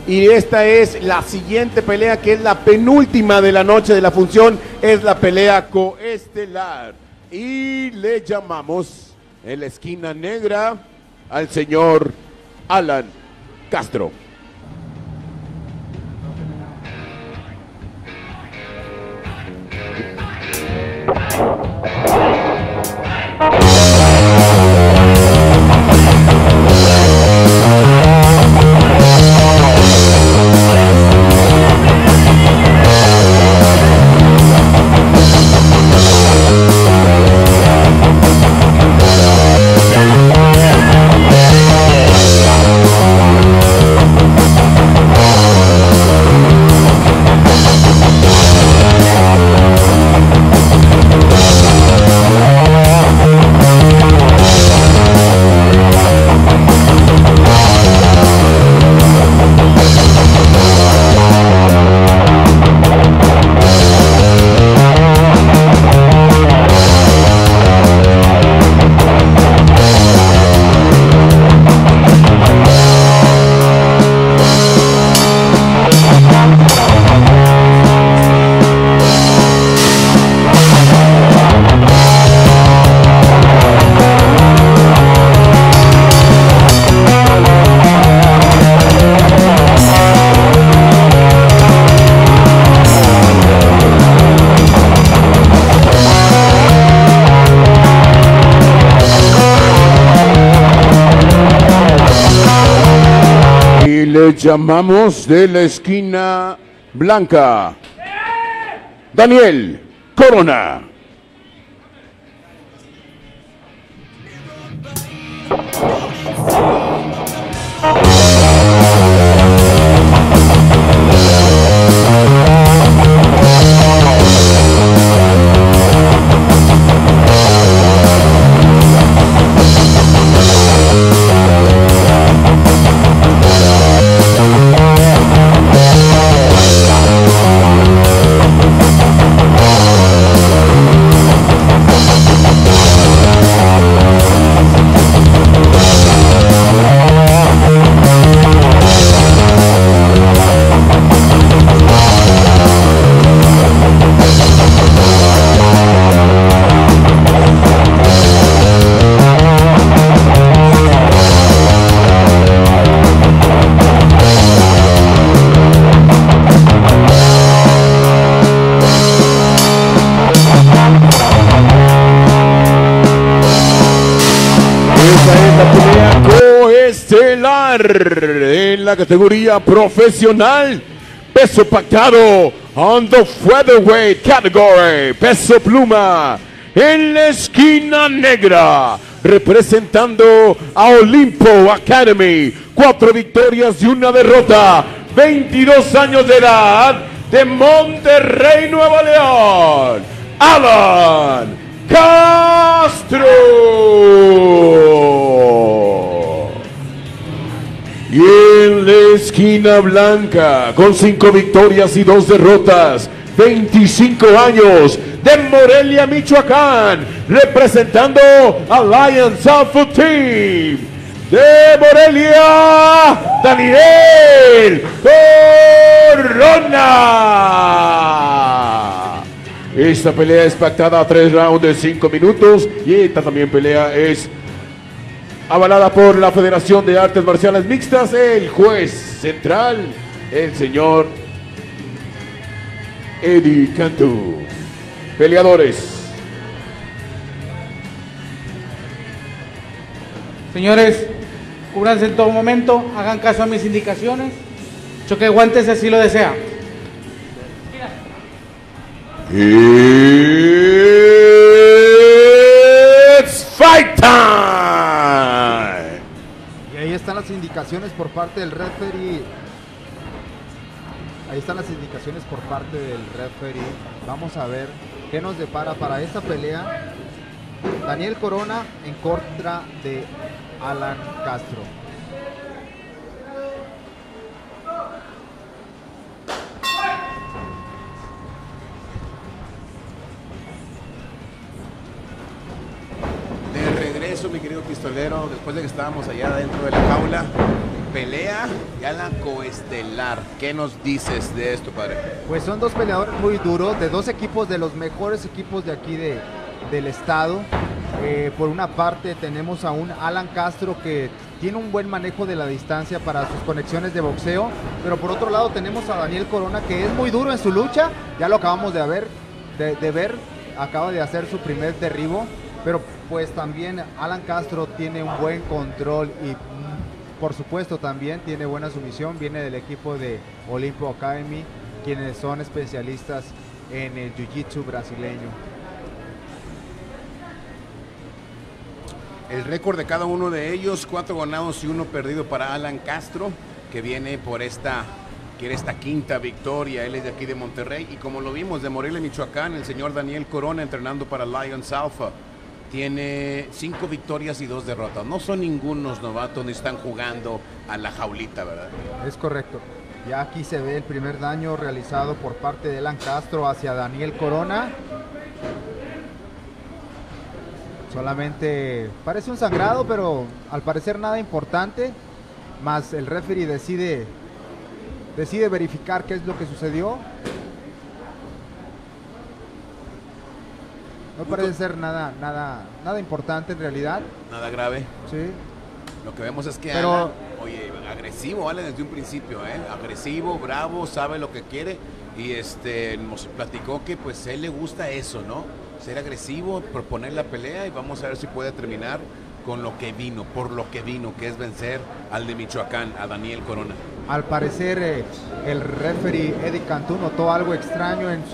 Y esta es la siguiente pelea, que es la penúltima de la noche de la función, es la pelea coestelar. Y le llamamos en la esquina negra al señor Alan Castro. Le llamamos de la esquina blanca, Daniel Corona. En la categoría profesional, peso pactado on the featherweight category, peso pluma, en la esquina negra, representando a Olimpo Academy, 4 victorias y 1 derrota, 22 años de edad, de Monterrey, Nuevo León, Alan Castro. Y en la esquina blanca, con 5 victorias y 2 derrotas, 25 años, de Morelia, Michoacán, representando a Lions Alpha Team, de Morelia, Daniel Corona. Esta pelea es pactada a 3 rounds de 5 minutos y esta también pelea es avalada por la Federación de Artes Marciales Mixtas, el juez central, el señor Eddie Cantú. Peleadores. Señores, cúbranse en todo momento, hagan caso a mis indicaciones. Choque de guantes si así lo desea. It's fight time. Y ahí están las indicaciones por parte del referee. Ahí están las indicaciones por parte del referee. Vamos a ver qué nos depara para esta pelea. Daniel Corona en contra de Alan Castro. De regreso, mi querido querido pistolero, después de que estábamos allá dentro de la jaula, pelea ya la coestelar. ¿Qué nos dices de esto, padre? Pues son dos peleadores muy duros, de dos equipos, de los mejores equipos de aquí del estado. Por una parte tenemos a un Alan Castro que tiene un buen manejo de la distancia para sus conexiones de boxeo, pero por otro lado tenemos a Daniel Corona, que es muy duro en su lucha, ya lo acabamos de ver, acaba de hacer su primer derribo, pero pues también Alan Castro tiene un buen control y por supuesto también tiene buena sumisión, viene del equipo de Olimpo Academy, quienes son especialistas en el jiu-jitsu brasileño. El récord de cada uno de ellos, 4 ganados y 1 perdido para Alan Castro, que viene por quiere esta quinta victoria. Él es de aquí de Monterrey y como lo vimos de Morelia, Michoacán, el señor Daniel Corona entrenando para Lions Alpha. Tiene 5 victorias y 2 derrotas. No son ningunos novatos ni están jugando a la jaulita, ¿verdad? Es correcto. Ya aquí se ve el primer daño realizado por parte de Alan Castro hacia Daniel Corona. Solamente parece un sangrado, pero al parecer nada importante. Más el referee decide verificar qué es lo que sucedió. No parece ser nada importante en realidad. Nada grave. Sí. Lo que vemos es que pero, Alan, oye, agresivo Alan desde un principio, agresivo, bravo, sabe lo que quiere y nos platicó que pues a él le gusta eso, ¿no? Ser agresivo, proponer la pelea y vamos a ver si puede terminar con lo que vino, por lo que vino, que es vencer al de Michoacán, a Daniel Corona. Al parecer el referee Eddie Cantú notó algo extraño en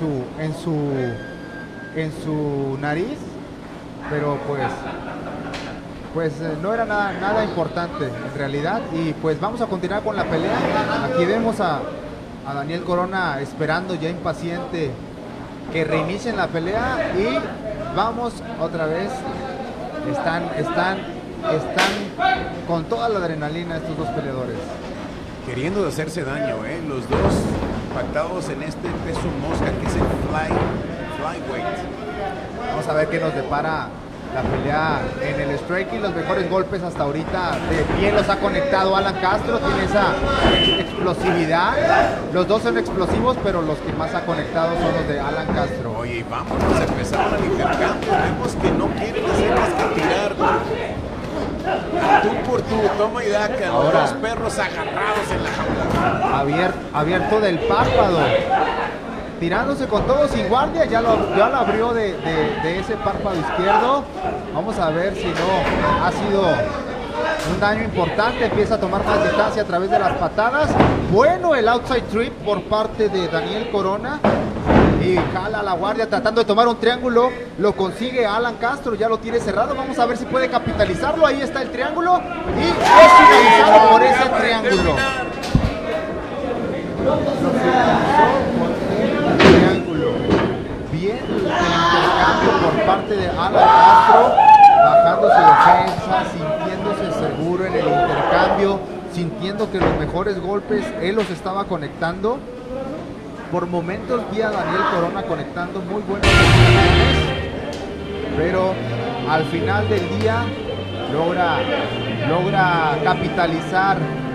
su nariz, pero pues no era nada importante en realidad. Y pues vamos a continuar con la pelea. Aquí vemos a Daniel Corona esperando ya impaciente que reinicien la pelea y vamos otra vez. Están con toda la adrenalina estos dos peleadores. Queriendo hacerse daño, los dos pactados en este peso mosca que es el flyweight. Vamos a ver qué nos depara la pelea en el striking. Los mejores golpes hasta ahorita de pie los ha conectado Alan Castro, tiene esa explosividad. Los dos son explosivos, pero los que más ha conectado son los de Alan Castro. Oye, vámonos a empezar al intercambio. Vemos que no quieren hacer más que tirar. Tú por tú, toma y daca. Ahora, los perros agarrados en la jaula. Abierto del párpado. Tirándose con todo sin guardia, ya lo abrió de ese párpado izquierdo. Vamos a ver si no ha sido un daño importante. Empieza a tomar más distancia a través de las patadas. Bueno, el outside trip por parte de Daniel Corona. Y jala la guardia tratando de tomar un triángulo. Lo consigue Alan Castro, ya lo tiene cerrado. Vamos a ver si puede capitalizarlo. Ahí está el triángulo. Y es finalizado por ese triángulo. Bien el intercambio por parte de Alan Castro, bajando su defensa, sintiéndose seguro en el intercambio, sintiendo que los mejores golpes él los estaba conectando. Por momentos vi a Daniel Corona conectando muy buenas combinaciones, pero al final del día logra capitalizar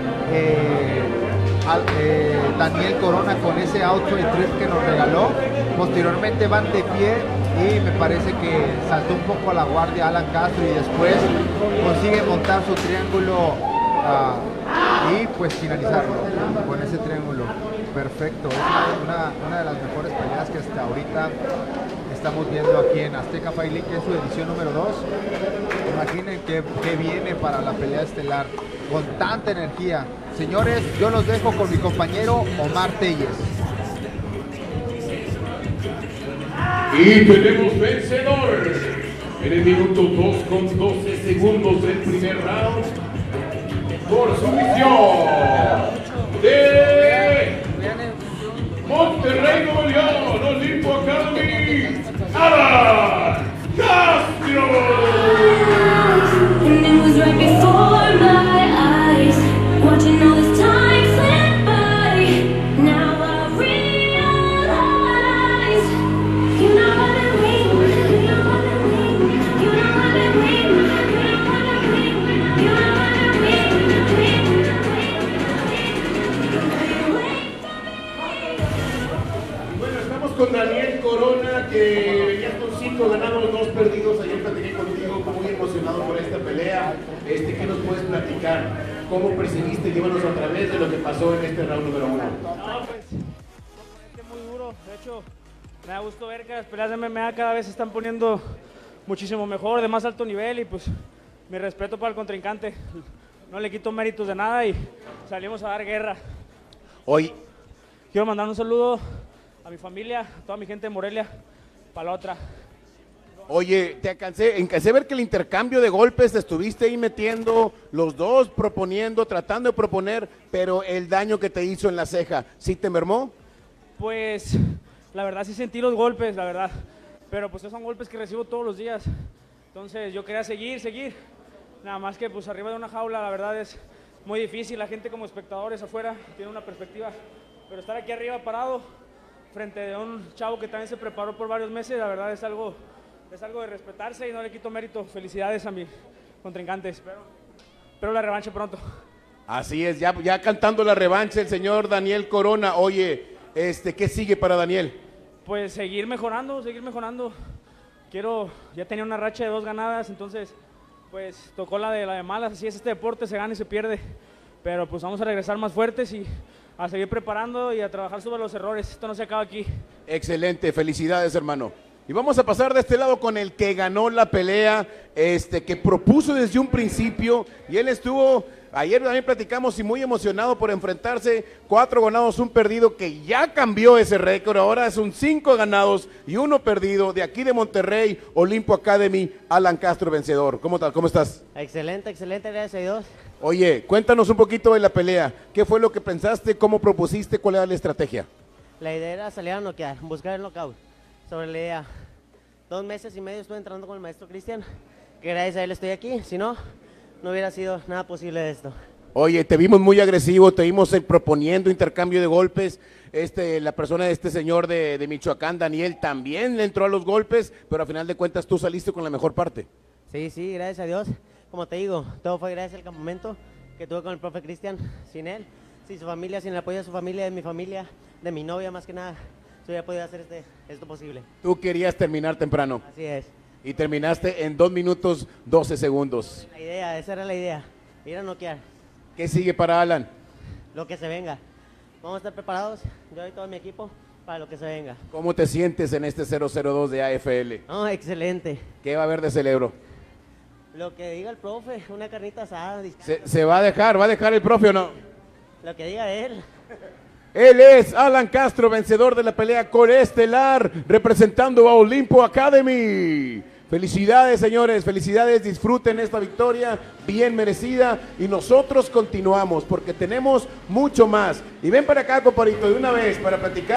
Daniel Corona con ese outside trip que nos regaló. Posteriormente van de pie y me parece que saltó un poco a la guardia Alan Castro y después consigue montar su triángulo y pues finalizarlo con ese triángulo. Perfecto, es una de las mejores peleas que hasta ahorita estamos viendo aquí en Azteca Fight League, que es su edición número 2. Imaginen qué viene para la pelea estelar con tanta energía. Señores, yo los dejo con mi compañero Omar Telles. Y tenemos vencedor en el minuto 2 con 12 segundos del primer round por sumisión de Monterrey, Nuevo León, Olimpo Academy, Alan Castro. And it was right before my eyes, watching all this time slip by. Now I realize, you know I've been waiting, you know I've been waiting, you know I've been waiting, you know I've been ¿Qué nos puedes platicar? ¿Cómo percibiste? Llévanos a través de lo que pasó en este round número 1. No, pues, muy duro. De hecho, me da gusto ver que las peleas de MMA cada vez se están poniendo muchísimo mejor, de más alto nivel, y pues mi respeto para el contrincante. No le quito méritos de nada y salimos a dar guerra. Hoy, quiero mandar un saludo a mi familia, a toda mi gente de Morelia, para la otra. Oye, te alcancé a ver que el intercambio de golpes te estuviste ahí metiendo, los dos proponiendo, tratando de proponer, pero el daño que te hizo en la ceja, ¿sí te mermó? Pues, la verdad sí sentí los golpes, la verdad, pero pues esos son golpes que recibo todos los días, entonces yo quería seguir, nada más que pues arriba de una jaula la verdad es muy difícil, la gente como espectadores afuera tiene una perspectiva, pero estar aquí arriba parado, frente a un chavo que también se preparó por varios meses, la verdad es algo de respetarse y no le quito mérito. Felicidades a mis contrincantes, pero la revancha pronto. Así es, ya cantando la revancha el señor Daniel Corona. Oye, ¿qué sigue para Daniel? Pues seguir mejorando. Ya tenía una racha de 2 ganadas, entonces pues tocó la de malas. Así es este deporte, se gana y se pierde, pero pues vamos a regresar más fuertes y a seguir preparando y a trabajar sobre los errores. Esto no se acaba aquí. Excelente, felicidades, hermano. Y vamos a pasar de este lado con el que ganó la pelea, que propuso desde un principio, y él estuvo, ayer también platicamos, y muy emocionado por enfrentarse, 4 ganados, 1 perdido, que ya cambió ese récord, ahora es un 5 ganados y 1 perdido, de aquí de Monterrey, Olimpo Academy, Alan Castro vencedor. ¿Cómo tal? ¿Cómo estás? Excelente, gracias a Dios. Oye, cuéntanos un poquito de la pelea, ¿qué fue lo que pensaste, cómo propusiste, cuál era la estrategia? La idea era salir a noquear, buscar el knockout. Sobre la idea, 2 meses y medio estuve entrando con el maestro Cristian, que gracias a él estoy aquí, si no, no hubiera sido nada posible de esto. Oye, te vimos muy agresivo, te vimos proponiendo intercambio de golpes, la persona de este señor de Michoacán, Daniel, también le entró a los golpes, pero a final de cuentas tú saliste con la mejor parte. Sí, gracias a Dios, como te digo, todo fue gracias al campamento que tuve con el profe Cristian, sin él, sin su familia, sin el apoyo de su familia, de mi familia, de mi novia más que nada. Yo hubiera podido hacer esto posible. Tú querías terminar temprano. Así es. Y terminaste en 2 minutos 12 segundos. La idea, esa era la idea, ir a noquear. ¿Qué sigue para Alan? Lo que se venga. Vamos a estar preparados, yo y todo mi equipo, para lo que se venga. ¿Cómo te sientes en este 002 de AFL? Oh, excelente. ¿Qué va a haber de celebro? Lo que diga el profe, una carnita asada. ¿Se va a dejar el profe o no? Lo que diga él. Él es Alan Castro, vencedor de la pelea coestelar, representando a Olimpo Academy. Felicidades, señores, felicidades, disfruten esta victoria bien merecida y nosotros continuamos porque tenemos mucho más. Y ven para acá, compadrito, de una vez para platicar.